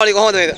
පලි කොහොමද මේක?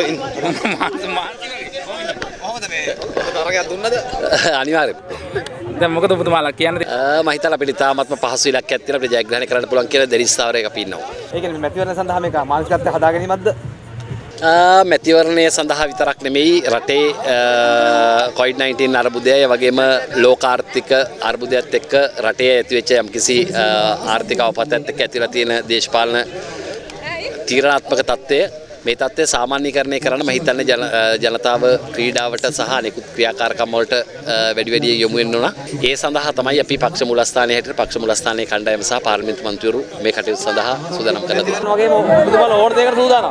කොහොමද මේ තරගයක් දුන්නද? අනිවාර්යයෙන්. දැන් මොකද ඔබතුමාලා කියන්නේ? මම හිතලා අපිට තාමත්ම පහසු ඉලක්කයක් තියෙනවා අපිට ජයග්‍රහණය කරන්න පුළුවන් කියලා දෙරිස්තාවරයක අපි ඉන්නවා. ඒ කියන්නේ මැතිවරණ සඳහා මේක මානසිකත්වය හදා ගැනීමක්ද? මැතිවරණය සඳහා විතරක් නෙමෙයි රටේ COVID-19 අර්බුදයයි වගේම ලෝකාර්ථික අර්බුදයත් එක්ක රටේ ඇතිවෙච්ච යම්කිසි ආර්ථික අවපතත් එක්ක ඇතිවලා තියෙන දේශපාලන තීරණාත්මක තත්ත්වය මේ තත්ත්වය සාමාන්‍යීකරණය කරන්න මම හිතන්නේ ජනතාව ක්‍රීඩාවට සහ අනෙකුත් ක්‍රියාකාරකම් වලට වැඩි වැඩියෙන් යොමු වෙන්න ඕන. ඒ සඳහා තමයි අපි පක්ෂ මුලස්ථානයේ හැටියට පක්ෂ මුලස්ථානයේ කණ්ඩායම සහ පාර්ලිමේන්තු මන්ත්‍රීවරු මේ කටයුතු සඳහා සූදානම් කරලා තියෙනවා. වගේම ඔබතුමාලා ඕන දෙයකට සූදානම්.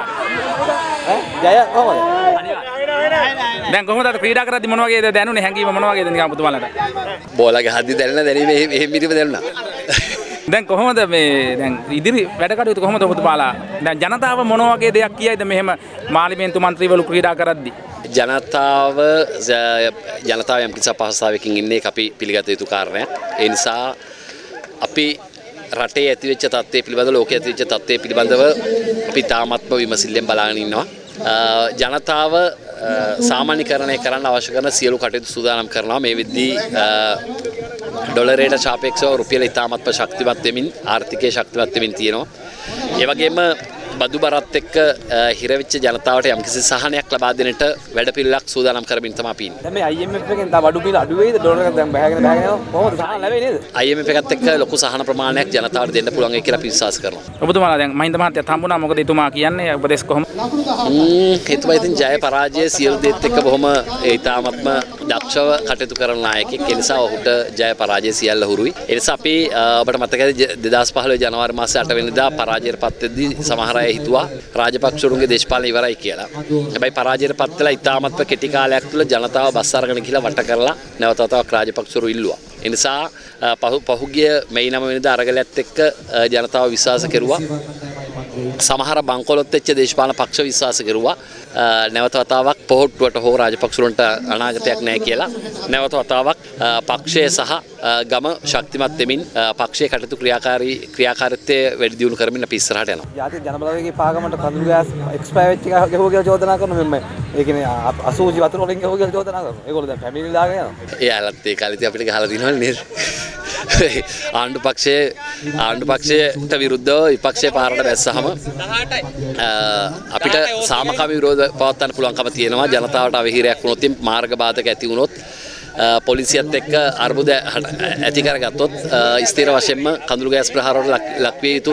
ජය කොහොමද? දැන් කොහොමද ක්‍රීඩා කරද්දි මොන වගේද දැනුනේ හැංගීම මොන වගේද නිකන් ඔබතුමාලාට? බෝලා ගහද්දි දැනෙන දැනීම එහෙම පිටිම දැනුණා. දැන් කොහොමද මේ දැන් ඉදිරි වැඩ කටයුතු කොහොමද ඔබතුමාලා? දැන් ජනතාව මොන වගේ දෙයක් කියයිද මෙහෙම පාර්ලිමේන්තු මන්ත්‍රීවරු ක්‍රීඩා කරද්දි? ජනතාව යම් කිසි අපහසුතාවයකින් ඉන්නේ අපි පිළිගත යුතු කාරණයක්. ඒ නිසා අපි රටේ ඇතිවෙච්ච තත්ත්වය පිළිබඳව ලෝකයේ ඇතිවෙච්ච තත්ත්වය පිළිබඳව අපි තාමත්ම විමසිල්ලෙන් බලාගෙන ඉන්නවා. ජනතාව සාමාන්‍යකරණය කරන්න අවශ්‍ය කරන සියලු කටයුතු සූදානම් කරනවා. මේ වෙද්දී ඩොලරයට සාපේක්ෂව රුපියල ඉතාමත්ම ශක්තිමත් වෙමින් ආර්ථිකය ශක්තිමත් වෙමින් තියෙනවා. ඒ වගේම බදු බරත් එක්ක හිරවෙච්ච ජනතාවට යම්කිසි සහනයක් ලබා දෙන්නට වැඩපිළිවෙලක් සූදානම් කරමින් තමයි අපි ඉන්නේ. දැන් මේ IMF එකෙන් තව අඩු පිළ අඩු වෙයිද ඩොලර් එක දැන් බහගෙන යනවා කොහොමද සහන ලැබෙන්නේ නේද? IMF එකත් එක්ක ලොකු සහන ප්‍රමාණයක් ජනතාවට දෙන්න පුළුවන් කියලා අපි විශ්වාස කරනවා. ඔබතුමාලා දැන් මහින්ද මහත්තයාත් හම්බුණා මොකද එතුමා කියන්නේ උපදේශ කොහොමද? එතුමා ඉතින් ජය පරාජය සියලු දේත් එක්ක බොහොම ඉතාමත්ම දක්ෂව කටයුතු කරන නායකයෙක්. ඒ නිසා ඔහුට ජය පරාජය සියල්ල හුරුයි. ඒ නිසා අපි ඔබට මතකයි 2015 ජනවාරි මාසේ 8 වෙනිදා පරාජයට පත් වෙද්දී සමහර අය හිතුවා රාජපක්ෂරුන්ගේ දේශපාලන ඉවරයි කියලා. හැබැයි පරාජයට පත් වෙලා ඉතාමත්ම කෙටි කාලයක් තුළ ජනතාව බස් අරගෙන ගිහලා වට කරලා නැවත වතාවක් රාජපක්ෂරු ඉල්ලුවා. ඒ නිසා පහුගිය මැයි 9 වෙනිදා අරගලයත් එක්ක ජනතාව විශ්වාස කෙරුවා. සමහර බංකොලොත් වෙච්ච දේශපාලන පක්ෂ විශ්වාස කෙරුවා නැවත වතාවක් පොහොට්ටුවට හෝ රාජපක්ෂරුන්ට අනාගතයක් නැහැ කියලා. නැවත වතාවක් පක්ෂය සහ ගම ශක්තිමත් වෙමින් පක්ෂයේ කටයුතු ක්‍රියාකාරීත්වය වැඩි දියුණු කරමින් අපි ඉස්සරහට යනවා. ජාතික ජනබලවේගයේ පාගමට කඳුළු ගෑස් එක්ස්පයර් වෙච්ච එක ගෙවුවා කියලා චෝදනා කරනවා මෙන්න. ඒ කියන්නේ අසූචි වතුර වලින් ගෙවුවා කියලා චෝදනා කරනවා. ඒගොල්ලෝ දැන් පැමිණිලි දාගෙන යනවා. එයාලත් ඒ කාලෙදී අපිට ගහලා දිනවනේ නේද? ආණ්ඩු පක්ෂයට විරුද්ධව විපක්ෂයේ පාරට බැස්සහම අපිට සාමකාමී විරෝධ පවත්වන්න පුළුවන්කම තියෙනවා. ජනතාවට අවහිරයක් වුණොත් මාර්ග බාධක ඇති වුණොත් පොලිසියත් එක්ක අර්බුද ඇති කරගත්තොත් ස්ථිර වශයෙන්ම කඳුළු ගෑස් ප්‍රහාරවලට ලක්විය යුතු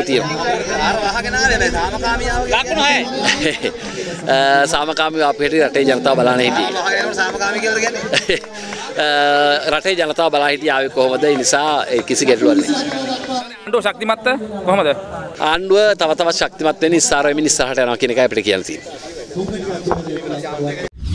තියෙනවා. සාමකාමීව අපේ රටේ ජනතාව බලන්න හිටියේ. රටේ ජනතාව බලා හිටියේ ආවේ කොහොමද? ඒ නිසා කිසි ගැටලුවක් නැහැ. ආණ්ඩුව ශක්තිමත්ද කොහොමද? ආණ්ඩුව තව තවත් ශක්තිමත් වෙන්න ඉස්සරහ වෙමින් ඉස්සරහට යනවා කියන එකයි අපිට කියන්න තියෙන්නේ.